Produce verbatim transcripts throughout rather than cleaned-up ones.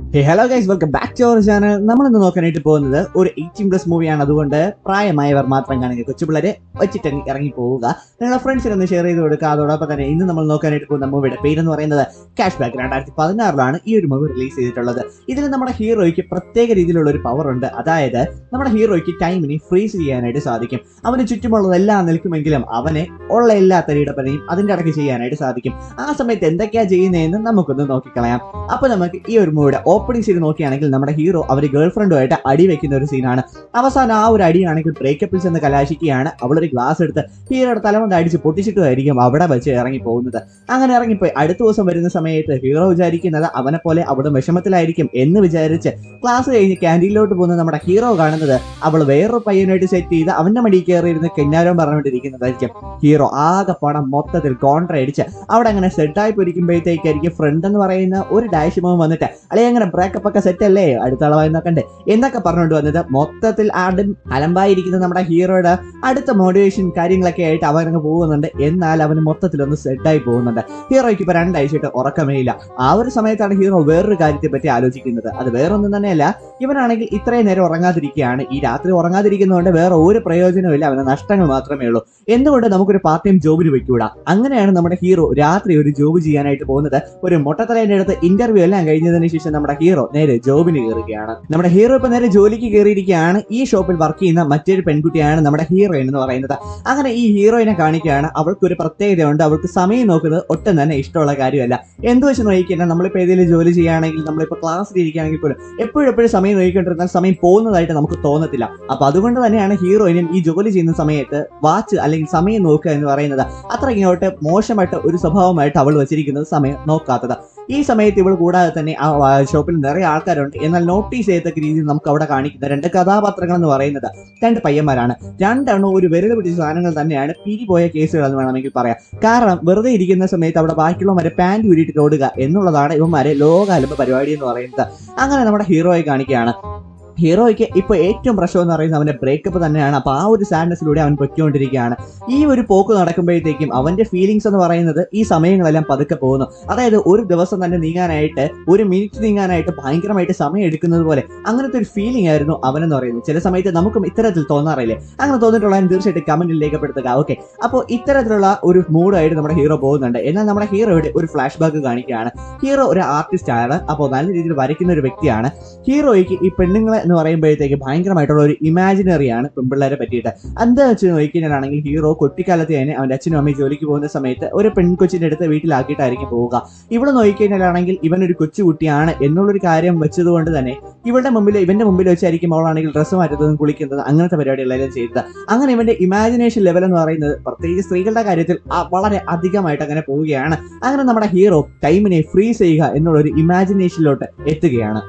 Hey, hello guys, welcome back to our channel. നമ്മൾ ഇന്ന് നോക്കാനായിട്ട് പോകുന്നത് ഒരു എയ്റ്റീൻ പ്ലസ് മൂവിയാണ്. അതുകൊണ്ട് പ്രായമായവർ മാത്രം കാണുക, കൊച്ചുപിള്ളേരെ വെച്ചിട്ട് ഇറങ്ങി പോവുക, നിങ്ങളുടെ ഫ്രണ്ട്സിന് ഒന്ന് ഷെയർ ചെയ്ത് കൊടുക്കുക. അതോടൊപ്പം തന്നെ ഇന്ന് നമ്മൾ നോക്കാനായിട്ട് പോകുന്ന മൂവിയുടെ പേരെന്ന് പറയുന്നത് ക്യാഷ് ബാക്ക്. രണ്ടായിരത്തി പതിനാറിലാണ് ഈ ഒരു മൂവി റിലീസ് ചെയ്തിട്ടുള്ളത്. ഇതിൽ നമ്മുടെ ഹീറോയ്ക്ക് പ്രത്യേക രീതിയിലുള്ള ഒരു പവർ ഉണ്ട്. അതായത് നമ്മുടെ ഹീറോയ്ക്ക് ടൈമിനെ ഫ്രീസ് ചെയ്യാനായിട്ട് സാധിക്കും. അവന് ചുറ്റുമുള്ളതെല്ലാം നിൽക്കുമെങ്കിലും അവനെ ഉള്ള എല്ലാ തരീടപ്പനെയും അതിൻ്റെ ഇടയ്ക്ക് ചെയ്യാനായിട്ട് സാധിക്കും. ആ സമയത്ത് എന്തൊക്കെയാ ചെയ്യുന്നതെന്ന് നമുക്കൊന്ന് നോക്കിക്കളയാം. അപ്പൊ നമുക്ക് ഈ ഒരു മൂവിയുടെ ഓപ്പണിംഗ് സീൻ നോക്കിയാണെങ്കിൽ നമ്മുടെ ഹീറോ അവർ ഗേൾ ഫ്രണ്ടുമായിട്ട് അടി വെക്കുന്ന ഒരു സീനാണ്. അവസാനം ആ ഒരു അടിയാണെങ്കിൽ ബ്രേക്കപ്പിൽ ചെന്ന് കലാശിക്കുകയാണ്. അവളൊരു ഗ്ലാസ് എടുത്ത് ഹീറോയുടെ തലമുണ്ട് അടിച്ച് പൊട്ടിച്ചിട്ടുമായിരിക്കും അവിടെ വെച്ച് ഇറങ്ങി പോകുന്നത്. അങ്ങനെ ഇറങ്ങിപ്പോയി അടുത്ത ദിവസം വരുന്ന സമയത്ത് ഹീറോ വിചാരിക്കുന്നത് അവനെ പോലെ അവിടെ വിഷമത്തിലായിരിക്കും എന്ന് വിചാരിച്ച് ക്ലാസ് കഴിഞ്ഞ് ക്യാൻറ്റീനിലോട്ട് പോകുന്ന നമ്മുടെ ഹീറോ കാണുന്നത് അവൾ വേറൊരു പയ്യനായിട്ട് സെറ്റ് ചെയ്ത് അവന്റെ മടി കയറിയിരുന്ന് കെന്നാരോ പറഞ്ഞുകൊണ്ടിരിക്കുന്നതായിരിക്കും. ഹീറോ ആകെ പണം മൊത്തത്തിൽ കോൺട്ര അടിച്ച് അവിടെ അങ്ങനെ സെറ്റായി പൊരിക്കുമ്പോഴത്തേക്കായിരിക്കും ഫ്രണ്ട് എന്ന് പറയുന്ന ഒരു ഡാഷ് മോൻ വന്നിട്ട് അല്ലെ അങ്ങനെ ബ്രേക്കപ്പ് ഒക്കെ സെറ്റ് അല്ലേ, അടുത്ത അളവായി നോക്കണ്ടേ എന്നൊക്കെ പറഞ്ഞുകൊണ്ട് വന്നത് മൊത്തത്തിൽ ആടും അലമ്പായിരിക്കുന്ന നമ്മുടെ ഹീറോയുടെ അടുത്ത മോട്ടിവേഷൻ കാര്യങ്ങളൊക്കെ ആയിട്ട് അവനങ്ങ് പോകുന്നുണ്ട്. എന്നാൽ അവന് മൊത്തത്തിലൊന്ന് സെറ്റായി പോകുന്നുണ്ട്. ഹീറോയ്ക്ക് ഇപ്പൊ രണ്ടാഴ്ചയായിട്ട് ഉറക്കമേ ഇല്ല. ആ ഒരു സമയത്താണ് ഹീറോ വേറൊരു കാര്യത്തെ പറ്റി ആലോചിക്കുന്നത്. അത് വേറൊന്നും തന്നെയല്ല, ഇവനാണെങ്കിൽ ഇത്രയും നേരം ഉറങ്ങാതിരിക്കുകയാണ്. ഈ രാത്രി ഉറങ്ങാതിരിക്കുന്നതുകൊണ്ട് വേറെ ഒരു പ്രയോജനമില്ല, അവന് നഷ്ടങ്ങൾ മാത്രമേ ഉള്ളൂ. എന്തുകൊണ്ട് നമുക്കൊരു പാർട്ട് ടൈം ജോബിന് വെക്കൂടാ? അങ്ങനെയാണ് നമ്മുടെ ഹീറോ രാത്രി ഒരു ജോബ് ചെയ്യാനായിട്ട് പോകുന്നത്. ഒരു മൊട്ടത്തലേന്റെ അടുത്ത് ഇന്റർവ്യൂ എല്ലാം കഴിഞ്ഞതിന് ശേഷം നമ്മുടെ ഹീറോ നേരെ ജോബിന് കയറുകയാണ്. നമ്മുടെ ഹീറോ ഇപ്പൊ നേരെ ജോലിക്ക് കയറിയിരിക്കുകയാണ്. ഈ ഷോപ്പിൽ വർക്ക് ചെയ്യുന്ന മറ്റൊരു പെൺകുട്ടിയാണ് നമ്മുടെ ഹീറോയിൻ എന്ന് പറയുന്നത്. അങ്ങനെ ഈ ഹീറോയിനെ കാണിക്കുകയാണ്. അവൾക്കൊരു പ്രത്യേകതയുണ്ട്, അവൾക്ക് സമയം നോക്കുന്നത് ഒട്ടും തന്നെ ഇഷ്ടമുള്ള കാര്യമല്ല. എന്ത് വെച്ച് നോക്കിക്കഴിഞ്ഞാൽ നമ്മളിപ്പോൾ ഏതെങ്കിലും ജോലി ചെയ്യുകയാണെങ്കിൽ നമ്മളിപ്പോൾ ക്ലാസ്സിൽ ഇരിക്കുകയാണെങ്കിൽ പോലും എപ്പോഴും എപ്പോഴും സമയം നോക്കിക്കൊണ്ടിരുന്നാൽ സമയം പോകുന്നതായിട്ട് നമുക്ക് തോന്നത്തില്ല. അപ്പൊ അതുകൊണ്ട് തന്നെയാണ് ഹീറോയിനും ഈ ജോലി ചെയ്യുന്ന സമയത്ത് വാച്ച് അല്ലെങ്കിൽ സമയം നോക്കുക എന്ന് പറയുന്നത് അത്ര ഇങ്ങോട്ട് മോശമായിട്ട് ഒരു സ്വഭാവമായിട്ട് അവൾ വെച്ചിരിക്കുന്നത്, സമയം നോക്കാത്തത്. ഈ സമയത്ത് ഇവൾ കൂടാതെ തന്നെ ആ ഷോപ്പിൽ നിറയെ ആൾക്കാരുണ്ട്. എന്നാൽ നോട്ടീസ് ചെയ്യത്തക്ക രീതിയിൽ നമുക്ക് അവിടെ കാണിക്കുന്ന രണ്ട് കഥാപാത്രങ്ങൾ എന്ന് പറയുന്നത് രണ്ട് പയ്യന്മാരാണ്. രണ്ടെണ്ണം ഒരു വിരൽ പിടിച്ച സാധനങ്ങൾ തന്നെയാണ്, പിരിപോയ കേസുകൾ എന്ന് വേണമെങ്കിൽ പറയാം. കാരണം വെറുതെ ഇരിക്കുന്ന സമയത്ത് അവിടെ ബാക്കിയുള്ളവരെ പാൻറ് ഉരുട്ടിട്ട് ഓടുക എന്നുള്ളതാണ് ഇവന്മാരെ ലോകാലമ്പ പരിപാടി എന്ന് പറയുന്നത്. അങ്ങനെ നമ്മുടെ ഹീറോയെ കാണിക്കുകയാണ്. ഹീറോയ്ക്ക് ഇപ്പോൾ ഏറ്റവും പ്രശ്നം എന്ന് പറയുന്നത് അവന്റെ ബ്രേക്കപ്പ് തന്നെയാണ്. അപ്പോൾ ആ ഒരു സാഡ്നെസ്സിലൂടെ അവൻ പൊയ്ക്കൊണ്ടിരിക്കുകയാണ്. ഈ ഒരു പോക്ക് നടക്കുമ്പോഴത്തേക്കും അവന്റെ ഫീലിങ്സ് എന്ന് പറയുന്നത് ഈ സമയങ്ങളെല്ലാം പതുക്കെ പോകുന്നു. അതായത് ഒരു ദിവസം തന്നെ നീങ്ങാനായിട്ട് ഒരു മിനിറ്റ് നീങ്ങാനായിട്ട് ഭയങ്കരമായിട്ട് സമയം എടുക്കുന്നത് പോലെ അങ്ങനത്തെ ഒരു ഫീലിംഗ് ആയിരുന്നു അവനെന്ന് പറയുന്നത്. ചില സമയത്ത് നമുക്കും ഇത്തരത്തിൽ തോന്നാറില്ലേ? അങ്ങനെ തോന്നിയിട്ടുള്ള തീർച്ചയായിട്ടും കമന്റിൽ രേഖപ്പെടുത്തുക. ഓക്കെ, അപ്പോൾ ഇത്തരത്തിലുള്ള ഒരു മൂഡായിട്ട് നമ്മുടെ ഹീറോ പോകുന്നുണ്ട്. എന്നാൽ നമ്മുടെ ഹീറോയുടെ ഒരു ഫ്ലാഷ് ബാക്ക് കാണിക്കുകയാണ്. ഹീറോ ഒരു ആർട്ടിസ്റ്റ് ആണ്, അപ്പോൾ നല്ല രീതിയിൽ വരയ്ക്കുന്ന ഒരു വ്യക്തിയാണ്. ഹീറോയ്ക്ക് ഈ പെണ്ണുങ്ങളെ എന്ന് പറയുമ്പോഴത്തേക്ക് ഭയങ്കരമായിട്ടുള്ള ഒരു ഇമാജിനറിയാണ് പെൺപിള്ളേരെ പറ്റിയിട്ട്. എന്താ വെച്ച് നോക്കിക്കഴിഞ്ഞാണെങ്കിൽ ഹീറോ കുട്ടിക്കാലത്ത് തന്നെ അവൻ്റെ അച്ഛനും അമ്മയും ജോലിക്ക് പോകുന്ന സമയത്ത് ഒരു പെൺകൊച്ചിൻ്റെ അടുത്ത് വീട്ടിലാക്കിയിട്ടായിരിക്കും പോവുക. ഇവിടെ നോക്കിക്കഴിഞ്ഞാലാണെങ്കിൽ ഇവനൊരു കൊച്ചുകുട്ടിയാണ് എന്നുള്ളൊരു കാര്യം വെച്ചതുകൊണ്ട് തന്നെ ഇവളുടെ മുമ്പിൽ ഇവന്റെ മുമ്പിൽ വെച്ചായിരിക്കും അവളാണെങ്കിൽ ഡ്രസ്സ് മാറ്റുന്നതും കുളിക്കുന്നതും അങ്ങനത്തെ പരിപാടികളെല്ലാം ചെയ്തത്. അങ്ങനെ ഇവന്റെ ഇമാജിനേഷൻ ലെവൽ എന്ന് പറയുന്നത് പ്രത്യേകിച്ച് സ്ത്രീകളുടെ കാര്യത്തിൽ വളരെ അധികമായിട്ട് അങ്ങനെ പോവുകയാണ്. അങ്ങനെ നമ്മുടെ ഹീറോ ടൈമിനെ ഫ്രീസ് ചെയ്യുക എന്നുള്ള ഒരു ഇമാജിനേഷനിലോട്ട് എത്തുകയാണ്.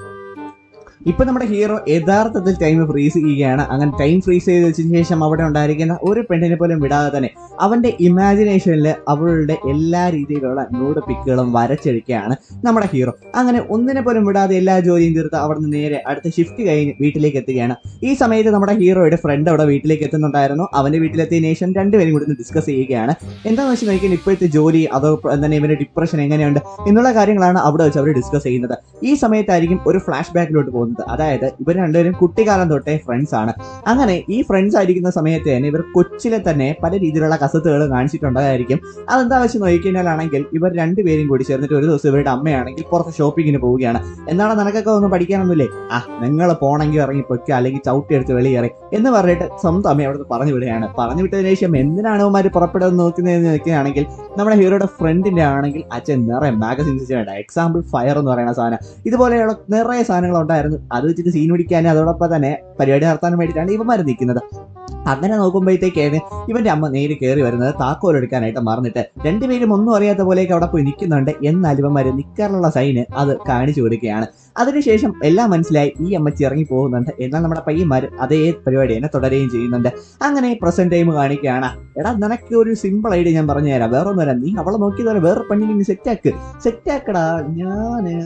ഇപ്പൊ നമ്മുടെ ഹീറോ യഥാർത്ഥത്തിൽ ടൈം ഫ്രീസ് ചെയ്യുകയാണ്. അങ്ങനെ ടൈം ഫ്രീസ് ചെയ്ത് വെച്ചതിന് ശേഷം അവിടെ ഉണ്ടായിരിക്കുന്ന ഒരു പെണ്ണിനെ പോലും വിടാതെ തന്നെ അവന്റെ ഇമാജിനേഷനിൽ അവളുടെ എല്ലാ രീതിയിലുള്ള നൂഡ് പിക്കുകളും വരച്ചെടുക്കുകയാണ് നമ്മുടെ ഹീറോ. അങ്ങനെ ഒന്നിനെ പോലും വിടാതെ എല്ലാ ജോലിയും തീർത്ത് അവിടെ നിന്ന് നേരെ അടുത്ത ഷിഫ്റ്റ് കഴിഞ്ഞ് വീട്ടിലേക്ക് എത്തുകയാണ്. ഈ സമയത്ത് നമ്മുടെ ഹീറോയുടെ ഫ്രണ്ട് അവിടെ വീട്ടിലേക്ക് എത്തുന്നുണ്ടായിരുന്നു. അവന്റെ വീട്ടിലെത്തിയതിനു ശേഷം രണ്ടുപേരും കൂടി ഡിസ്കസ് ചെയ്യുകയാണ്. എന്താണെന്ന് വെച്ച് നോക്കിയാൽ ഇപ്പോഴത്തെ ജോലി അതോ തന്നെ ഇവന്റെ ഡിപ്രഷൻ എങ്ങനെയുണ്ട് എന്നുള്ള കാര്യങ്ങളാണ് അവിടെ വെച്ച് അവർ ഡിസ്കസ് ചെയ്യുന്നത്. ഈ സമയത്തായിരിക്കും ഒരു ഫ്ലാഷ് ബാക്കിലോട്ട് പോകുന്നത്. അതായത് ഇവർ രണ്ടുപേരും കുട്ടിക്കാലം തൊട്ടേ ഫ്രണ്ട്സ് ആണ്. അങ്ങനെ ഈ ഫ്രണ്ട്സ് ആയിരിക്കുന്ന സമയത്ത് തന്നെ ഇവർ കൊച്ചിലെ തന്നെ പല രീതിയിലുള്ള കസത്തുകൾ കാണിച്ചിട്ടുണ്ടായിരിക്കും. അതെന്താ വെച്ച് നോക്കിക്കഴിഞ്ഞാലാണെങ്കിൽ ഇവർ രണ്ടുപേരും കൂടി ചേർന്നിട്ട് ഒരു ദിവസം ഇവരുടെ അമ്മയാണെങ്കിൽ പുറത്ത് ഷോപ്പിങ്ങിന് പോവുകയാണ്. എന്താണ് നിനക്കൊക്കെ ഒന്നും പഠിക്കാനൊന്നുമില്ലേ? ആ നിങ്ങൾ പോണെങ്കിൽ ഇറങ്ങി പൊയ്ക്കുക, അല്ലെങ്കിൽ ചവിട്ടി എടുത്ത് വെളിയേറി എന്ന് പറഞ്ഞിട്ട് സ്വന്തം അമ്മ അവിടെ പറഞ്ഞു വിടുകയാണ്. പറഞ്ഞു വിട്ടതിന് ശേഷം എന്തിനാണ് അവന്മാർ പുറപ്പെടാൻ നോക്കുന്നതെന്ന് നോക്കുകയാണെങ്കിൽ നമ്മുടെ ഹീറോയുടെ ഫ്രണ്ടിന്റെ ആണെങ്കിൽ അച്ഛൻ നിറയെ മാഗസിൻസ് ഉണ്ട്. എക്സാമ്പിൾ ഫയർ എന്ന് പറയുന്ന സാധനം, ഇതുപോലെയുള്ള നിറയെ സാധനങ്ങൾ ഉണ്ടായിരുന്നു. അത് വെച്ചിട്ട് സീൻ പിടിക്കാനും അതോടൊപ്പം തന്നെ പരിപാടി നടത്താനും വേണ്ടിയിട്ടാണ് ഇവന്മാർ നിൽക്കുന്നത്. അങ്ങനെ നോക്കുമ്പോഴത്തേക്കാണ് ഇവന്റെ അമ്മ നേരെ കയറി വരുന്നത് താക്കോൽ എടുക്കാനായിട്ട് മറന്നിട്ട്. രണ്ടുപേരും ഒന്നും അറിയാത്ത പോലെയൊക്കെ അവിടെ പോയി നിൽക്കുന്നുണ്ട്. എന്നാൽ ഇവന്മാര് നിൽക്കാനുള്ള സൈന് അത് കാണിച്ചു കൊടുക്കുകയാണ്. അതിനുശേഷം എല്ലാം മനസ്സിലായി, ഈ അമ്മച്ചി ഇറങ്ങി പോകുന്നുണ്ട്. എന്നാൽ നമ്മുടെ പയ്യന്മാർ അതേ പരിപാടി തന്നെ തുടരുകയും ചെയ്യുന്നുണ്ട്. അങ്ങനെ പ്രസന്റ് ടൈം കാണിക്കുകയാണ്. എടാ നിനക്ക് ഒരു സിമ്പിൾ ഐഡിയ ഞാൻ പറഞ്ഞു തരാം, വേറെ ഒന്നുമല്ല, നീ അവളെ നോക്കിയതുപോലെ വേറെ പെണ്ണിനെ സെറ്റാക്ക് സെറ്റാക്കടാ. ഞാന്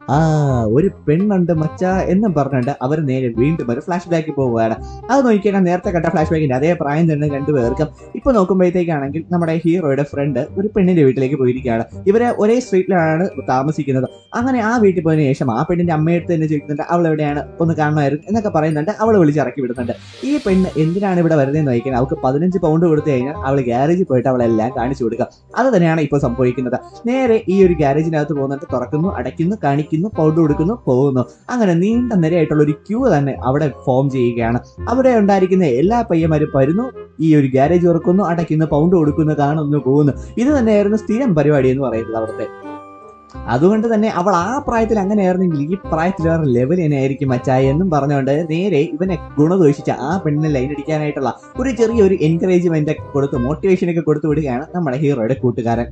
ആ ഒരു പെണ്ണുണ്ട് മച്ച എന്നും പറഞ്ഞിട്ട് അവർ നേരെ വീണ്ടും ഒരു ഫ്ലാഷ് ബാക്ക് പോവുകയാണ്. അത് നോക്കിയാൽ നേരത്തെ കണ്ട ഫ്ലാഷ് ബാക്കിന്റെ അതേ പ്രായം തന്നെ രണ്ടുപേർക്കും. ഇപ്പൊ നോക്കുമ്പോഴത്തേക്കാണെങ്കിൽ നമ്മുടെ ഹീറോയുടെ ഫ്രണ്ട് ഒരു പെണ്ണിന്റെ വീട്ടിലേക്ക് പോയിരിക്കുകയാണ്. ഇവരെ ഒരേ സ്ട്രീറ്റിലാണ് താമസിക്കുന്നത്. അങ്ങനെ ആ വീട്ടിൽ പോയതിനു ശേഷം ആ പെണ്ണിന്റെ അമ്മയടുത്ത് തന്നെ ചോദിക്കുന്നുണ്ട് അവൾ എവിടെയാണ്, ഒന്ന് കാണുമായിരുന്നു എന്നൊക്കെ പറയുന്നുണ്ട്. അവൾ വിളിച്ചിറക്കി വിടുന്നുണ്ട്. ഈ പെണ്ണ് എന്തിനാണ് ഇവിടെ വരുന്നതെന്ന് നോക്കിയാൽ അവൾക്ക് പതിനഞ്ച് പൗണ്ട് കൊടുത്തു കഴിഞ്ഞാൽ അവൾ ഗ്യാരേജിൽ പോയിട്ട് അവളെല്ലാം കാണിച്ചു കൊടുക്കുക. അത് തന്നെയാണ് ഇപ്പോൾ സംഭവിക്കുന്നത്. നേരെ ഈ ഒരു ഗ്യാരേജിനകത്ത് പോകുന്നിട്ട് തുറക്കുന്നു, അടയ്ക്കുന്നു, കാണിക്കുന്നു, പൗഡർ കൊടുക്കുന്നു, പോകുന്നു. അങ്ങനെ നീണ്ട നിരയായിട്ടുള്ള ഒരു ക്യൂ തന്നെ അവിടെ ഫോം ചെയ്യുകയാണ്. അവിടെ ഉണ്ടായിരിക്കുന്ന എല്ലാ പയ്യന്മാരും വരുന്നു, ഈ ഒരു ഗ്യാരേജ് തുറക്കുന്നു, അടയ്ക്കുന്നു, പൗണ്ട് കൊടുക്കുന്നു, കാണുന്നു, പോകുന്നു. ഇത് തന്നെയായിരുന്നു സ്ഥിരം പരിപാടി എന്ന് പറയുന്നത് അവിടുത്തെ. അതുകൊണ്ട് തന്നെ അവൾ ആ പ്രായത്തിൽ അങ്ങനെയായിരുന്നെങ്കിൽ ഈ പ്രായത്തിൽ വേറെ ലെവൽ തന്നെയായിരിക്കും മച്ചായി എന്നും പറഞ്ഞുകൊണ്ട് നേരെ ഇവനെ ഗുണദോഷിച്ച ആ പെണ്ണിനെ ലൈൻ അടിക്കാനായിട്ടുള്ള ഒരു ചെറിയൊരു എൻകറേജ്മെന്റ് ഒക്കെ കൊടുത്ത് മോട്ടിവേഷൻ ഒക്കെ കൊടുത്തു വിടുകയാണ് നമ്മുടെ ഹീറോയുടെ കൂട്ടുകാരൻ.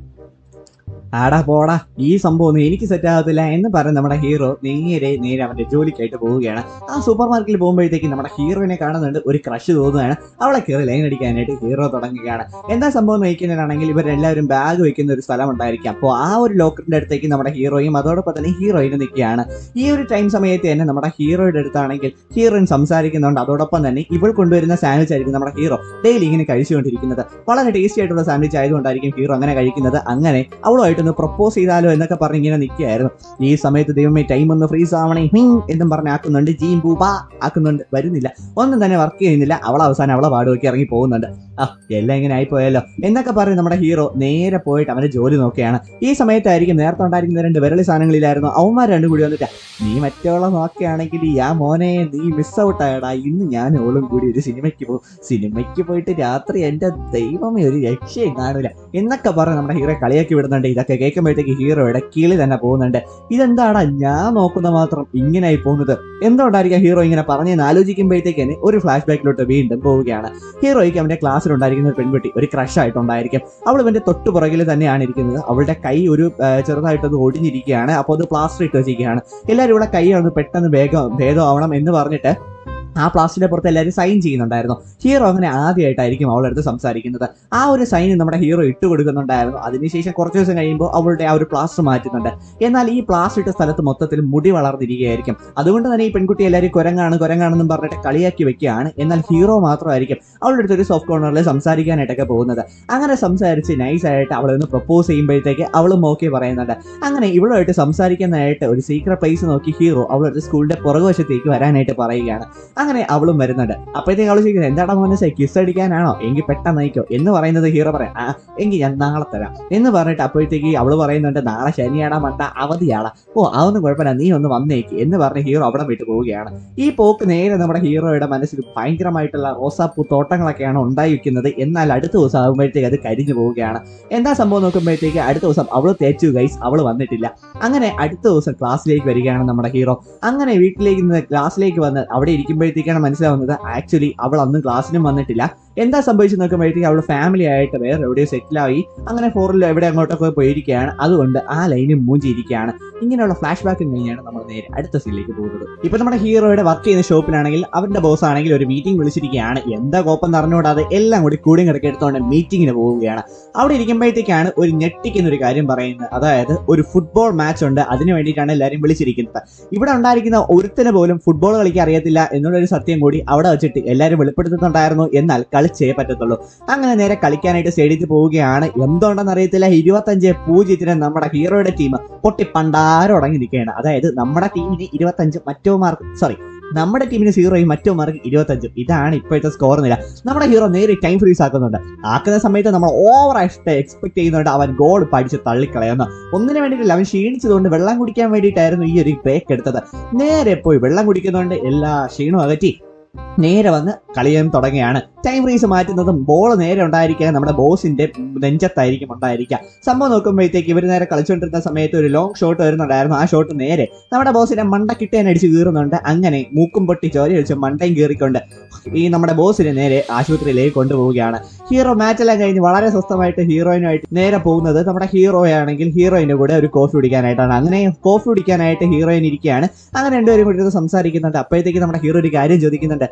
ആടാ പോടാ, ഈ സംഭവം ഒന്നും എനിക്ക് സെറ്റ് ആകത്തില്ല എന്ന് പറഞ്ഞ് നമ്മുടെ ഹീറോ നേരെ നേരെ അവന്റെ ജോലിക്കായിട്ട് പോവുകയാണ്. ആ സൂപ്പർ മാർക്കറ്റിൽ പോകുമ്പോഴത്തേക്ക് നമ്മുടെ ഹീറോയിനെ കാണുന്നുണ്ട്, ഒരു ക്രഷ് തോന്നുകയാണ്. അവളെ കയറി ലൈൻ അടിക്കാനായിട്ട് ഹീറോ തുടങ്ങുകയാണ്. എന്താ സംഭവം നോക്കുന്നതാണെങ്കിൽ ഇവരെല്ലാവരും ബാഗ് വെക്കുന്ന ഒരു സ്ഥലം ഉണ്ടായിരിക്കും. അപ്പോൾ ആ ഒരു ലോക്കറിന്റെ അടുത്തേക്ക് നമ്മുടെ ഹീറോയും അതോടൊപ്പം തന്നെ ഹീറോയിനും നിൽക്കുകയാണ്. ഈ ഒരു ടൈം സമയത്ത് തന്നെ നമ്മുടെ ഹീറോയുടെ അടുത്താണെങ്കിൽ ഹീറോയിൻ സംസാരിക്കുന്നുണ്ട്. അതോടൊപ്പം തന്നെ ഇവൾ കൊണ്ടുവരുന്ന സാൻഡ്വിച്ച് ആയിരിക്കും നമ്മുടെ ഹീറോ ഡെയിലി ഇങ്ങനെ കഴിച്ചുകൊണ്ടിരിക്കുന്നത്. വളരെ ടേസ്റ്റി ആയിട്ടുള്ള സാൻഡ്വിച്ച് ആയതുകൊണ്ടായിരിക്കും ഹീറോ അങ്ങനെ കഴിക്കുന്നത്. അങ്ങനെ അവളുമായിട്ട് ഒന്ന് പ്രപ്പോസ് ചെയ്താലോ എന്നൊക്കെ പറഞ്ഞ് ഇങ്ങനെ നിൽക്കുകയായിരുന്നു. ഈ സമയത്ത് ദൈവമേ ടൈം ഒന്ന് ഫ്രീസ് ആവണേ ഹിങ് എന്നും പറഞ്ഞ് ആക്കുന്നുണ്ട്, ജീൻ പൂപ്പാ ആക്കുന്നുണ്ട്, വരുന്നില്ല, ഒന്നും തന്നെ വർക്ക് ചെയ്യുന്നില്ല. അവൾ അവസാനം അവളെ പാട് നോക്കി ഇറങ്ങി പോകുന്നുണ്ട്. ആ എല്ലാം ഇങ്ങനെ ആയിപ്പോയല്ലോ എന്നൊക്കെ പറഞ്ഞ് നമ്മുടെ ഹീറോ നേരെ പോയിട്ട് അവന്റെ ജോലി നോക്കുകയാണ്. ഈ സമയത്തായിരിക്കും നേരത്തെ ഉണ്ടായിരിക്കുന്ന രണ്ട് വിരളി സാധനങ്ങളിലായിരുന്നു അവന്മാർ രണ്ടും കൂടി വന്നിട്ട് നീ മറ്റോളം നോക്കുകയാണെങ്കിൽ ആ മോനെ നീ മിസ് ഔട്ട് ആയടാ, ഇന്ന് ഞാൻ ഓളും കൂടി ഒരു സിനിമയ്ക്ക് പോകും, സിനിമയ്ക്ക് പോയിട്ട് രാത്രി എന്റെ ദൈവമേ ഒരു രക്ഷയും കാണില്ല എന്നൊക്കെ പറഞ്ഞ് നമ്മുടെ ഹീറോ കളിയാക്കി വിടുന്നുണ്ട്. ഇതൊക്കെ കേൾക്കുമ്പോഴത്തേക്ക് ഹീറോയുടെ കിളി തന്നെ പോകുന്നുണ്ട്. ഇതെന്താടാ ഞാൻ നോക്കുന്ന മാത്രം ഇങ്ങനെയായി പോകുന്നത്, എന്തുകൊണ്ടായിരിക്കും ഹീറോ ഇങ്ങനെ പറഞ്ഞെന്ന് ആലോചിക്കുമ്പോഴത്തേക്ക് ഒരു ഫ്ലാഷ് ബാക്കിലോട്ട് വീണ്ടും പോവുകയാണ്. ഹീറോയ്ക്ക് അവന്റെ ക്ലാസ്സിലുണ്ടായിരിക്കുന്ന ഒരു പെൺകുട്ടി ഒരു ക്രഷ് ആയിട്ടുണ്ടായിരിക്കും. അവൾ ഇവന്റെ തൊട്ടു പുറകിൽ തന്നെയാണ് ഇരിക്കുന്നത്. അവളുടെ കൈ ഒരു ചെറുതായിട്ടൊന്ന് ഒടിഞ്ഞിരിക്കുകയാണ്. അപ്പോൾ അത് പ്ലാസ്റ്റർ ഇട്ട് വെച്ചിരിക്കുകയാണ്. എല്ലാവരും ഇവിടെ കൈ ഒന്ന് പെട്ടെന്ന് വേഗം ഭേദമാവണം എന്ന് പറഞ്ഞിട്ട് ആ പ്ലാസ്റ്റിന്റെ പുറത്ത് എല്ലാവരും സൈൻ ചെയ്യുന്നുണ്ടായിരുന്നു. ഹീറോ അങ്ങനെ ആദ്യമായിട്ടായിരിക്കും അവളുടെ അടുത്ത് സംസാരിക്കുന്നത്. ആ ഒരു സൈൻ നമ്മുടെ ഹീറോ ഇട്ട് കൊടുക്കുന്നുണ്ടായിരുന്നു. അതിനുശേഷം കുറച്ച് ദിവസം കഴിയുമ്പോൾ അവളുടെ ആ ഒരു പ്ലാസ്റ്റർ മാറ്റുന്നുണ്ട്. എന്നാൽ ഈ പ്ലാസ്റ്റർ ഇട്ട സ്ഥലത്ത് മൊത്തത്തിൽ മുടി വളർന്നിരിക്കുകയായിരിക്കും. അതുകൊണ്ട് തന്നെ ഈ പെൺകുട്ടി എല്ലാവരും കുരങ്ങാണ് കുരങ്ങാണെന്നും പറഞ്ഞിട്ട് കളിയാക്കി വെക്കുകയാണ്. എന്നാൽ ഹീറോ മാത്രമായിരിക്കും അവളുടെ അടുത്ത് ഒരു സോഫ്റ്റ് കോർണറിൽ സംസാരിക്കാനായിട്ടൊക്കെ പോകുന്നത്. അങ്ങനെ സംസാരിച്ച് നൈസായിട്ട് അവളെ ഒന്ന് പ്രപ്പോസ് ചെയ്യുമ്പോഴത്തേക്ക് അവളും ഓക്കെ പറയുന്നുണ്ട്. അങ്ങനെ ഇവളുമായിട്ട് സംസാരിക്കാനായിട്ട് ഒരു സീക്രട്ട് പ്ലേസ് നോക്കി ഹീറോ അവളുടെ സ്കൂളിന്റെ പുറകുവശത്തേക്ക് വരാനായിട്ട് പറയുകയാണ്. അങ്ങനെ അവളും വരുന്നുണ്ട്. അപ്പോഴത്തേക്ക് അവള് ചോദിക്കുന്നത് എന്താണ് മോനെ കിസ് അടിക്കാനാണോ, എങ്കിൽ പെട്ടെന്ന് നയിക്കോ എന്ന് പറയുന്നത് ഹീറോ പറയാം ആ എങ്കിൽ ഞാൻ നാളെ തരാം എന്ന് പറഞ്ഞിട്ട് അപ്പോഴത്തേക്ക് അവള് പറയുന്നുണ്ട് നാളെ ശനിയാടാ മണ്ട അവധിയാടാ, ഓ അതൊന്നും കുഴപ്പമില്ല നീ ഒന്ന് വന്നേക്ക് എന്ന് പറഞ്ഞ് ഹീറോ അവിടെ വിട്ടു പോവുകയാണ്. ഈ പോക്ക് നേരെ നമ്മുടെ ഹീറോയുടെ മനസ്സിൽ ഭയങ്കരമായിട്ടുള്ള റോസാപ്പൂ തോട്ടങ്ങളൊക്കെയാണ് ഉണ്ടായി വെക്കുന്നത്. എന്നാൽ അടുത്ത ദിവസം ആകുമ്പോഴത്തേക്ക് അത് കരിഞ്ഞു പോവുകയാണ്. എന്താ സംഭവം നോക്കുമ്പോഴത്തേക്ക് അടുത്ത ദിവസം അവള് തേച്ചു ഗൈസ്, അവള് വന്നിട്ടില്ല. അങ്ങനെ അടുത്ത ദിവസം ക്ലാസ്സിലേക്ക് വരികയാണ് നമ്മുടെ ഹീറോ. അങ്ങനെ വീട്ടിലേക്ക് നിന്ന് ക്ലാസ്സിലേക്ക് വന്ന് അവിടെ ഇരിക്കുമ്പോഴത്തേക്കാണ് മനസ്സിലാവുന്നത് ആക്ച്വലി അവൾ അന്ന് ക്ലാസ്സിനും വന്നിട്ടില്ല. എന്താ സംഭവിച്ചു നോക്കുമ്പോഴത്തേക്ക് അവൾ ഫാമിലി ആയിട്ട് വേറെ എവിടെയോ സെറ്റിലായി. അങ്ങനെ ഫോറിൽ എവിടെ അങ്ങോട്ടൊക്കെ പോയിരിക്കുകയാണ്. അതുകൊണ്ട് ആ ലൈനും മൂഞ്ചിയിരിക്കുകയാണ്. ഇങ്ങനെയുള്ള ഫ്ലാഷ് ബാക്ക് കഴിഞ്ഞാണ് നമ്മൾ നേരെ അടുത്ത സീനിലേക്ക് പോകുന്നത്. ഇപ്പൊ നമ്മുടെ ഹീറോയുടെ വർക്ക് ചെയ്യുന്ന ഷോപ്പിലാണെങ്കിൽ അവന്റെ ബോസ് ആണെങ്കിൽ ഒരു മീറ്റിംഗ് വിളിച്ചിരിക്കുകയാണ്. എന്താ കോപ്പം അറിഞ്ഞുകൂടാതെ എല്ലാം കൂടി കൂടിയും കിടക്കെ എടുത്തുകൊണ്ട് മീറ്റിങ്ങിന് പോവുകയാണ്. അവിടെ ഇരിക്കുമ്പോഴത്തേക്കാണ് ഒരു ഞെട്ടിക്കുന്ന ഒരു കാര്യം പറയുന്നത്. അതായത് ഒരു ഫുട്ബോൾ മാച്ച് ഉണ്ട്, അതിനു വേണ്ടിയിട്ടാണ് എല്ലാവരും വിളിച്ചിരിക്കുന്നത്. ഇവിടെ ഉണ്ടായിരിക്കുന്ന ഒരുത്തിന് പോലും ഫുട്ബോൾ കളിക്കാൻ അറിയത്തില്ല എന്നുള്ളൊരു സത്യം കൂടി അവിടെ വെച്ചിട്ട് എല്ലാവരും വെളിപ്പെടുത്തുന്നുണ്ടായിരുന്നു. എന്നാൽ കളിച്ചേ പറ്റത്തുള്ളൂ. അങ്ങനെ നേരെ കളിക്കാനായിട്ട് സ്റ്റേഡിയത്തിൽ പോവുകയാണ്. എന്തുകൊണ്ടെന്ന് അറിയത്തില്ല, ഇരുപത്തഞ്ച് പൂജ്യത്തിന് നമ്മുടെ ഹീറോയുടെ ടീം പൊട്ടി പണ്ടാരം ഉടങ്ങി നിൽക്കുകയാണ്. അതായത് നമ്മുടെ ടീമിന് ഇരുപത്തഞ്ച് മറ്റോ മാർക്ക് സോറി നമ്മുടെ ടീമിന് സീറോയും മറ്റോ മാർക്ക് ഇരുപത്തഞ്ചും. ഇതാണ് ഇപ്പോഴത്തെ സ്കോർ നില. നമ്മുടെ ഹീറോ നേരെ ടൈം ഫ്രീസ് ആക്കുന്നുണ്ട്. ആക്കുന്ന സമയത്ത് നമ്മൾ ഓവറായിട്ട് എക്സ്പെക്ട് ചെയ്യുന്നുണ്ട് അവൻ ഗോൾ പഠിച്ച് തള്ളിക്കളയുന്നു. ഒന്നിനു വേണ്ടിയിട്ടില്ല, അവൻ ക്ഷീണിച്ചതുകൊണ്ട് വെള്ളം കുടിക്കാൻ വേണ്ടിയിട്ടായിരുന്നു ഈ ഒരു ബ്രേക്ക് എടുത്തത്. നേരെ പോയി വെള്ളം കുടിക്കുന്നതുകൊണ്ട് എല്ലാ ക്ഷീണവും അകറ്റി നേരെ വന്ന് കളിയാൻ തുടങ്ങിയാണ്. ടൈം ഫ്രീസ് മാറ്റുന്നതും ബോൾ നേരെ ഉണ്ടായിരിക്കുക നമ്മുടെ ബോസിന്റെ നെഞ്ചത്തായിരിക്കും ഉണ്ടായിരിക്കുക. സംഭവം നോക്കുമ്പോഴത്തേക്ക് ഇവർ നേരെ കളിച്ചുകൊണ്ടിരുന്ന സമയത്ത് ഒരു ലോങ് ഷോട്ട് വരുന്നുണ്ടായിരുന്നു. ആ ഷോട്ട് നേരെ നമ്മുടെ ബോസിന്റെ മണ്ടക്കിട്ടേൻ അടിച്ച് കീറുന്നുണ്ട്. അങ്ങനെ മൂക്കും പൊട്ടി ചോര അടിച്ച് മണ്ടയും കീറിക്കൊണ്ട് ഈ നമ്മുടെ ബോസിനെ നേരെ ആശുപത്രിയിലേക്ക് കൊണ്ടുപോവുകയാണ്. ഹീറോ മാച്ചെല്ലാം കഴിഞ്ഞ് വളരെ സ്വസ്ഥമായിട്ട് ഹീറോയിനുമായിട്ട് നേരെ പോകുന്നത് നമ്മുടെ ഹീറോയാണെങ്കിൽ ഹീറോയിന്റെ കൂടെ ഒരു കോഫി കുടിക്കാനായിട്ടാണ്. അങ്ങനെ കോഫി കുടിക്കാനായിട്ട് ഹീറോയിൻ ഇരിക്കുകയാണ്. അങ്ങനെ രണ്ടുപേരും കൂടി സംസാരിക്കുന്നുണ്ട്. അപ്പോഴത്തേക്ക് നമ്മുടെ ഹീറോ ഒരു കാര്യം ചോദിക്കുന്നുണ്ട്,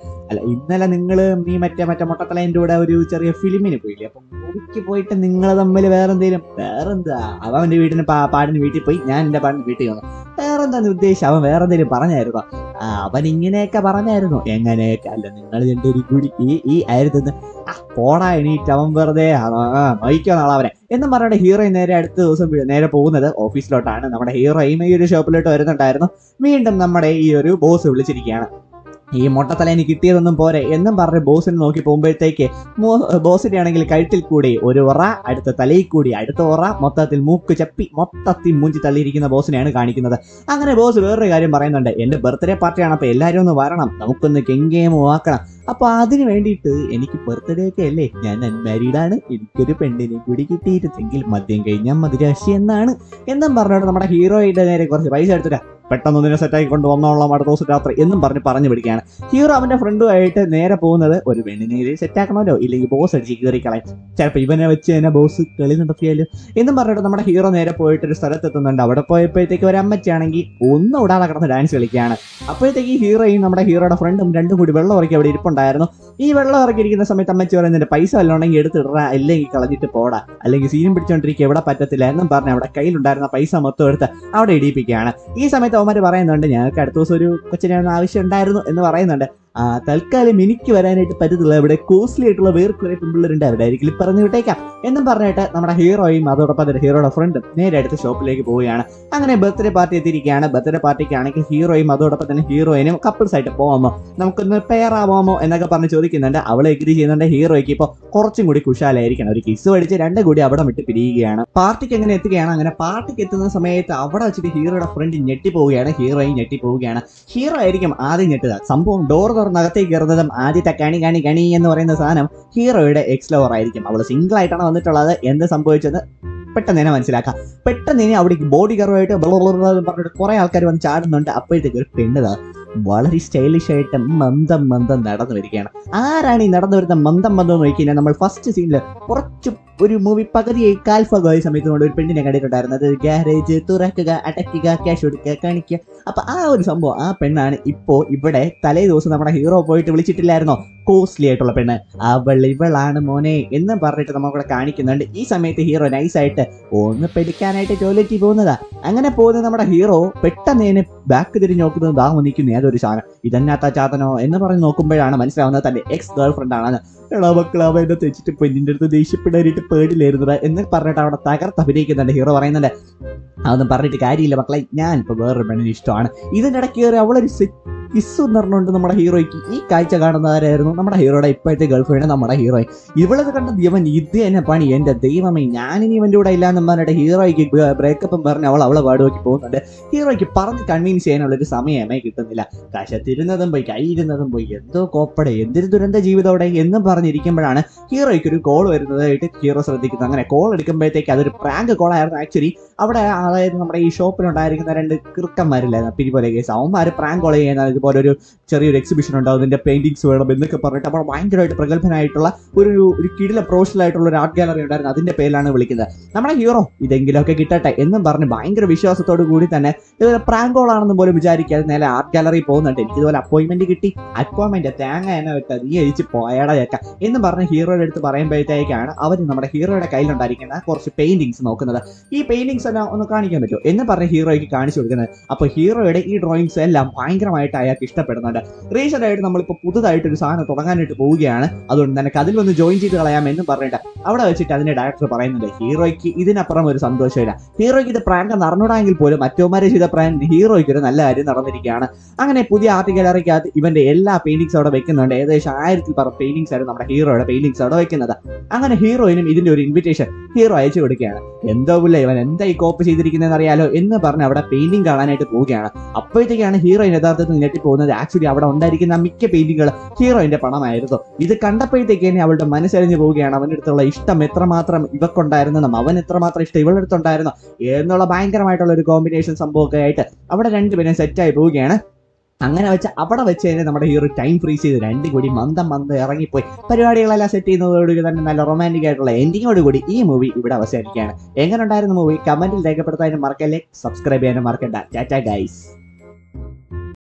അല്ല ഇന്നലെ നിങ്ങൾ നീ മറ്റേ മറ്റേ മൊട്ടത്തലേൻ്റെ കൂടെ ഒരു ചെറിയ ഫിലിമിന് പോയില്ലേ, അപ്പൊ മൂവിക്ക് പോയിട്ട് നിങ്ങൾ തമ്മിൽ വേറെന്തേലും വേറെന്താ അവൻ അവൻ്റെ വീട്ടിന് പാ പാടിന് വീട്ടിൽ പോയി, ഞാൻ എൻ്റെ പാടിന് വീട്ടിൽ വന്നു, വേറെന്താന്ന് ഉദ്ദേശിച്ചു അവൻ വേറെന്തേലും പറഞ്ഞായിരുന്നോ? ആ അവൻ ഇങ്ങനെയൊക്കെ പറഞ്ഞായിരുന്നു. എങ്ങനെയൊക്കെ അല്ല നിങ്ങൾ എൻ്റെ ഒരു കൂടി ഈ ഈ ആയിരുന്നു ആ പോടാ എണീറ്റ് അവൻ വെറുതെ മയിക്കോ നാളെ അവനെ എന്നും പറഞ്ഞിട്ട് ഹീറോയിൻ നേരെ അടുത്ത ദിവസം നേരെ പോകുന്നത് ഓഫീസിലോട്ടാണ്. നമ്മുടെ ഹീറോയും ഈ ഒരു ഷോപ്പിലോട്ട് വരുന്നുണ്ടായിരുന്നു. വീണ്ടും നമ്മുടെ ഈ ഒരു ബോസ് വിളിച്ചിരിക്കുകയാണ്. ഈ മൊട്ടത്തലേന് കിട്ടിയതൊന്നും പോരെ എന്നും പറഞ്ഞ് ബോസിനെ നോക്കി പോകുമ്പോഴത്തേക്ക് ബോസിന്റെ ആണെങ്കിൽ കഴുത്തിൽ കൂടി ഒരു ഉറ, അടുത്ത തലയിൽ കൂടി അടുത്ത ഉറ, മൊത്തത്തിൽ മൂക്ക് ചപ്പി മൊത്തത്തിൽ മൂഞ്ചി തള്ളിയിരിക്കുന്ന ബോസിനെയാണ് കാണിക്കുന്നത്. അങ്ങനെ ബോസ് വേറൊരു കാര്യം പറയുന്നുണ്ട്, എന്റെ ബർത്ത്ഡേ പാർട്ടിയാണ്, അപ്പൊ എല്ലാവരും ഒന്ന് വരണം, നമുക്കൊന്ന് കെങ്കേമോ ആക്കണം. അപ്പൊ അതിന് വേണ്ടിയിട്ട് എനിക്ക് ബർത്ത്ഡേ ഒക്കെ അല്ലേ, ഞാൻ അൺമാരീഡാണ്, എനിക്കൊരു പെണ്ണിനെ കൂടി കിട്ടിയിരുന്നെങ്കിൽ മദ്യം കഴിഞ്ഞാൽ മതിരാശി എന്നാണ് എന്നും പറഞ്ഞിട്ട് നമ്മുടെ ഹീറോയുടെ നേരെ കുറച്ച് പൈസ എടുത്തിട്ട് പെട്ടെന്ന് ഇതിനെ സെറ്റാക്കി കൊണ്ട് വന്നോളാം അടുത്ത ദിവസം രാത്രി എന്നും പറഞ്ഞ് പറഞ്ഞു പിടിക്കുകയാണ്. ഹീറോ അവന്റെ ഫ്രണ്ടുമായിട്ട് നേരെ പോകുന്നത് ഒരു പെണ്ണിനെ സെറ്റാക്കണമല്ലോ, ഇല്ലെങ്കിൽ ബോസ് അടിച്ച് കയറി കളയും, ചിലപ്പോൾ ഇവനെ വെച്ച് തന്നെ ബോസ് കളി നടത്തിയാലും എന്നും പറഞ്ഞിട്ട് നമ്മുടെ ഹീറോ നേരെ പോയിട്ട് ഒരു സ്ഥലത്തെത്തുന്നുണ്ട്. അവിടെ പോയപ്പോഴത്തേക്ക് ഒരു അമ്മച്ചാണെങ്കിൽ ഒന്നും ഇടാതെ കിടന്ന് ഡാൻസ് കളിക്കുകയാണ്. അപ്പോഴത്തേക്ക് ഈ ഹീറോയും നമ്മുടെ ഹീറോയുടെ ഫ്രണ്ടും രണ്ടും കൂടി വെള്ളം ഇറക്കി അവിടെ ഇരിപ്പുണ്ടായിരുന്നു. ഈ വെള്ളം ഇറക്കിയിരിക്കുന്ന സമയത്ത് അമ്മച്ചി പറയുന്നതിന്റെ പൈസ വല്ലതും ഉണ്ടെങ്കിൽ എടുത്തിട, അല്ലെങ്കിൽ കളഞ്ഞിട്ട് പോടാ, അല്ലെങ്കിൽ സീനും പിടിച്ചോണ്ടിരിക്കുക എവിടെ പറ്റത്തില്ല എന്നും പറഞ്ഞ് അവിടെ കയ്യിലുണ്ടായിരുന്ന പൈസ മൊത്തം എടുത്ത് അവിടെ ഇടിയിപ്പിക്കുകയാണ്. ഈ സമയത്ത് അവന്മാർ പറയുന്നുണ്ട് ഞങ്ങൾക്ക് അടുത്ത ദിവസം ഒരു കൊച്ചിനെ ആവശ്യം ഉണ്ടായിരുന്നു എന്ന് പറയുന്നുണ്ട്. ആ തൽക്കാലം എനിക്ക് വരാനായിട്ട് പറ്റത്തില്ല, ഇവിടെ കോസ്റ്റ്ലി ആയിട്ടുള്ള വേറെ കുറെ പെൺപിള്ളേരുണ്ട്, അവരുടെ ആയിരിക്കും പറഞ്ഞു വിട്ടേക്കാം എന്നും പറഞ്ഞിട്ട് നമ്മുടെ ഹീറോയും അതോടൊപ്പം തന്നെ ഹീറോയുടെ ഫ്രണ്ടും നേരെ അടുത്ത് ഷോപ്പിലേക്ക് പോവുകയാണ്. അങ്ങനെ ബർത്ത്ഡേ പാർട്ടി എത്തിയിരിക്കുകയാണ്. ബർത്ത്ഡേ പാർട്ടിക്കാണെങ്കിൽ ഹീറോയും അതോടൊപ്പം തന്നെ ഹീറോയിനും കപ്പിൾസ് ആയിട്ട് പോകാമോ, നമുക്കൊന്ന് പെയർ ആവാമോ എന്നൊക്കെ പറഞ്ഞ് ചോദിക്കുന്നുണ്ട്. അവളെ എഗ്രി ചെയ്യുന്നുണ്ട്. ഹീറോയ്ക്ക് ഇപ്പോൾ കുറച്ചും കൂടി കുശാലായിരിക്കണം. ഒരു കിസ് പഠിച്ച് രണ്ടും കൂടി അവിടെ വിട്ട് പിരിയുകയാണ്. പാർട്ടിക്ക് എങ്ങനെ എത്തുകയാണ്. അങ്ങനെ പാർട്ടിക്ക് എത്തുന്ന സമയത്ത് അവിടെ വെച്ചിട്ട് ഹീറോയുടെ ഫ്രണ്ട് ഞെട്ടി പോവുകയാണ്, ഹീറോയും ഞെട്ടി പോവുകയാണ്. ഹീറോ ആയിരിക്കും ആദ്യം ഞെട്ടുക. സംഭവം ഡോർ തുറന്നകത്തേക്ക് കയറുന്നതും ആദ്യത്തെ കണി കണി കണി എന്ന് പറയുന്ന സാധനം ഹീറോയുടെ എക്സ് ലവർ ആയിരിക്കും. അവൾ സിംഗിൾ ആയിട്ടാണ് വന്നിട്ടുള്ളത്. എന്ത് സംഭവിച്ചത് പെട്ടെന്ന് തന്നെ മനസ്സിലാക്കാം. പെട്ടെന്ന് ഇനി അവിടെ ബോഡി കറുമായിട്ട് പറഞ്ഞിട്ട് കുറെ ആൾക്കാർ വന്ന് ചാടുന്നുണ്ട്. അപ്പോഴത്തേക്ക് ഒരു പെണ്ണുക വളരെ സ്റ്റൈലിഷ് ആയിട്ട് മന്ദം മന്ദം നടന്നു വരികയാണ്. ആരാണ് ഈ നടന്നു വരുന്ന മന്ദം മന്ദം എന്ന് നോക്കി കഴിഞ്ഞാൽ നമ്മൾ ഫസ്റ്റ് സീനിൽ കുറച്ച് ഒരു മൂവി പകുതി കാൽഫാഗമായ സമയത്ത് കൊണ്ട് ഒരു പെണ്ണിനെ കണ്ടിട്ടുണ്ടായിരുന്നത്. ഗാരേജ് തുറക്കുക, അടയ്ക്കുക, ക്യാഷ് കൊടുക്കുക, കാണിക്കുക. അപ്പൊ ആ ഒരു സംഭവം ആ പെണ്ണാണ് ഇപ്പോ ഇവിടെ തലേ ദിവസം നമ്മുടെ ഹീറോ പോയിട്ട് വിളിച്ചിട്ടില്ലായിരുന്നോ കോസ്റ്റ്ലി ആയിട്ടുള്ള പെണ്ണ്, അവൾ ഇവളാണ് മോനെ എന്ന് പറഞ്ഞിട്ട് നമ്മളിവിടെ കാണിക്കുന്നുണ്ട്. ഈ സമയത്ത് ഹീറോ നൈസായിട്ട് ഒന്ന് പെടിക്കാനായിട്ട് ടോയ്ലറ്റിൽ പോകുന്നതാ. അങ്ങനെ പോകുന്നത് നമ്മുടെ ഹീറോ പെട്ടെന്ന് തന്നെ ബാക്ക് തിരിഞ്ഞ് നോക്കുന്നത് ദാ നിൽക്കുന്നു ഏതൊരു സാധനം, ഇതെന്നാത്ത ചാത്തനോ എന്ന് പറഞ്ഞ് നോക്കുമ്പോഴാണ് മനസ്സിലാവുന്നത് തന്റെ എക്സ് ഗേൾ ഫ്രണ്ട് ആണെന്ന്. എടാ മക്കളാവ എന്നെ തെച്ചിട്ട് പെണ്ണിന്റെ അടുത്ത് ദേഷ്യപ്പെടാനായിട്ട് പേടില്ലായിരുന്നു എന്ന് പറഞ്ഞിട്ട് അവിടെ തകർത്ത് അഭിനയിക്കുന്നുണ്ട്. ഹീറോ പറയുന്നുണ്ട് അതൊന്നും പറഞ്ഞിട്ട് കാര്യമില്ല മക്കളെ, ഞാൻ ഇപ്പൊ വേറൊരു പെണ്ണിന് ഇഷ്ടമാണ്. ഇതിന്റെ ഇടയ്ക്ക് കയറി അവളൊരു കിസ് എന്ന് പറഞ്ഞുകൊണ്ട് നമ്മുടെ ഹീറോയ്ക്ക് ഈ കാഴ്ച കാണുന്നവരായിരുന്നു നമ്മുടെ ഹീറോയുടെ ഇപ്പോഴത്തെ ഗേൾഫ്രണ്ട് നമ്മുടെ ഹീറോയിൻ. ഇവളത് കണ്ട ഇവൻ ഇത് തന്നെ പണി, എന്റെ ദൈവമേ ഞാനിനി ഇവന്റെ കൂടെ ഇല്ലാന്ന് പറഞ്ഞിട്ട് ഹീറോയ്ക്ക് ബ്രേക്കപ്പും പറഞ്ഞ് അവൾ അവളെ പാട് നോക്കി പോകുന്നുണ്ട്. ഹീറോയ്ക്ക് പറഞ്ഞ് കൺവിൻസ് ചെയ്യാനുള്ള ഒരു സമയമേ കിട്ടുന്നില്ല. കശത്തിരുന്നതും പോയി കൈയിരുന്നതും പോയി എന്തോ കോപ്പടെ എന്തൊരു ദുരന്ത ജീവിതോടെ എന്നും പറഞ്ഞിരിക്കുമ്പോഴാണ് ഹീറോയ്ക്ക് ഒരു കോൾ വരുന്നതായിട്ട് ഹീറോ ശ്രദ്ധിക്കുന്നത്. അങ്ങനെ കോൾ എടുക്കുമ്പോഴത്തേക്ക് അതൊരു പ്രാങ്ക് കോളായിരുന്നു. ആക്ച്വലി അവിടെ അതായത് നമ്മുടെ ഈ ഷോപ്പിലുണ്ടായിരിക്കുന്ന രണ്ട് കിറുക്കന്മാരില്ലായിരുന്നു പിരിപോലെ കേസ്, അവന്മാർ പ്രാങ്ക് കോൾ ചെയ്യുന്ന ഇതുപോലെ ഒരു ചെറിയൊരു എക്സിബിഷൻ ഉണ്ടാവും, അതിന്റെ പെയിന്റിങ്സ് വേണം എന്നൊക്കെ പറഞ്ഞിട്ട് അപ്പോൾ ഭയങ്കരമായിട്ട് പ്രഗത്ഭനായിട്ടുള്ള ഒരു ഒരു കിടില പ്രൊഫഷണൽ ആയിട്ടുള്ള ഒരു ആർട്ട് ഗാലറി ഉണ്ടായിരുന്നു, അതിന്റെ പേരിലാണ് വിളിക്കുന്നത്. നമ്മുടെ ഹീറോ ഇതെങ്കിലുമൊക്കെ കിട്ടട്ടെ എന്നും പറഞ്ഞ് ഭയങ്കര വിശ്വാസത്തോടു കൂടി തന്നെ ഇതുപോലെ പ്രാങ്ക് കോൾ ആണെന്ന് പോലും വിചാരിക്കാതെ നേരെ ആർട്ട് ഗാലറി പോകുന്നുണ്ട്. എനിക്ക് ഇതുപോലെ അപ്പോയിന്റ്മെന്റ് കിട്ടി, അപ്പോയിന്റ്മെന്റ് തേങ്ങ എന്നെ വിട്ടത് നീ അഴിച്ച് പോയടാ ചേക്ക എന്ന് പറഞ്ഞ് ഹീറോയുടെ അടുത്ത് പറയുമ്പോഴത്തേക്കാണ് അവർ നമ്മുടെ ഹീറോയുടെ കയ്യിലുണ്ടായിരിക്കുന്ന കുറച്ച് പെയിന്റിങ്സ് നോക്കുന്നത്. ഈ പെയിന്റിങ്സ് എല്ലാം ഒന്ന് കാണിക്കാൻ പറ്റുമോ എന്ന് പറഞ്ഞ് ഹീറോയ്ക്ക് കാണിച്ചു കൊടുക്കുന്നത്. അപ്പൊ ഹീറോയുടെ ഈ ഡ്രോയിങ്സ് എല്ലാം ഭയങ്കരമായിട്ട് അയാൾക്ക് ഇഷ്ടപ്പെടുന്നുണ്ട്. റീസെന്റ് ആയിട്ട് നമ്മളിപ്പോൾ പുതുതായിട്ട് ഒരു സാധനം തുടങ്ങാനായിട്ട് പോവുകയാണ്, അതുകൊണ്ട് തന്നെ അതിൽ വന്ന് ജോയിൻ ചെയ്ത് കളയാം എന്ന് പറഞ്ഞിട്ട് അവിടെ വെച്ചിട്ട് അതിന്റെ ഡയറക്ടർ പറയുന്നുണ്ട് ഹീറോയ്ക്ക് ഇതിനപ്പുറം ഒരു സന്തോഷമില്ല. ഹീറോയ്ക്ക് ഇത് പ്രാങ്ക് നടന്നിടാമെങ്കിൽ പോലും മറ്റോമാരെ ചെയ്ത പ്രാങ്ക് ഹീറോയ്ക്ക് ഒരു നല്ല കാര്യം നടന്നിരിക്കുകയാണ്. അങ്ങനെ പുതിയ ആർട്ട് ഗാലറിക്കകത്ത് ഇവന്റെ എല്ലാ പെയിന്റിങ്സ് അവിടെ വെക്കുന്നുണ്ട്. ഏകദേശം ആയിരത്തിൽ പറ പെയിന്റിങ്സ് ആയിരുന്നു നമ്മുടെ ഹീറോയുടെ പെയിന്റിങ്സ് അവിടെ വെക്കുന്നത്. അങ്ങനെ ഹീറോയിനും ഇതിന്റെ ഒരു ഇൻവിറ്റേഷൻ ഹീറോ അയച്ചു കൊടുക്കുകയാണ്. എന്തോ ഇല്ല ഇവൻ എന്താ ഈ കോപ്പി ചെയ്തിരിക്കുന്നതെന്ന് അറിയാലോ എന്ന് പറഞ്ഞ് അവിടെ പെയിന്റിംഗ് കാണാനായിട്ട് പോവുകയാണ്. അപ്പോഴത്തേക്കാണ് ഹീറോയിൻ യഥാർത്ഥത്തിൽ ഞെട്ടി പോകുന്നത്. ആക്ച്വലി അവിടെ ഉണ്ടായിരിക്കുന്ന മിക്ക പെയിന്റിങ്ങുകൾ ഹീറോയിന്റെ പണമായിരുന്നു. ഇത് കണ്ടപ്പോഴത്തേക്ക് തന്നെ അവളുടെ മനസ്സറിഞ്ഞു പോവുകയാണ്. അവൻ്റെ അടുത്തുള്ള ഇഷ്ടം എത്രമാത്രം ഇവക്കുണ്ടായിരുന്നെന്നും അവൻ എത്രമാത്രം ഇഷ്ടം ഇവളുടെ അടുത്തുണ്ടായിരുന്നു എന്നുള്ള ഭയങ്കരമായിട്ടുള്ള ഒരു കോമ്പിനേഷൻ സംഭവമൊക്കെ ആയിട്ട് അവിടെ രണ്ടുപേരും സെറ്റായി പോവുകയാണ്. അങ്ങനെ വെച്ച് അവിടെ വെച്ച് തന്നെ നമ്മുടെ ഹീറോ ടൈം ഫ്രീസ് ചെയ്ത് രണ്ടും കൂടി മന്ദം മന്ദം ഇറങ്ങിപ്പോയി പരിപാടികളെല്ലാം സെറ്റ് ചെയ്യുന്നതോടുകൂടി തന്നെ നല്ല റൊമാൻറ്റിക് ആയിട്ടുള്ള എൻഡിങ്ങോട് കൂടി ഈ മൂവി ഇവിടെ അവസാനിക്കുകയാണ്. എങ്ങനെ ഉണ്ടായിരുന്ന മൂവി കമന്റിൽ രേഖപ്പെടുത്താനും മറക്കല്ലേ, സബ്സ്ക്രൈബ് ചെയ്യാനും മറക്കണ്ട. Tata guys.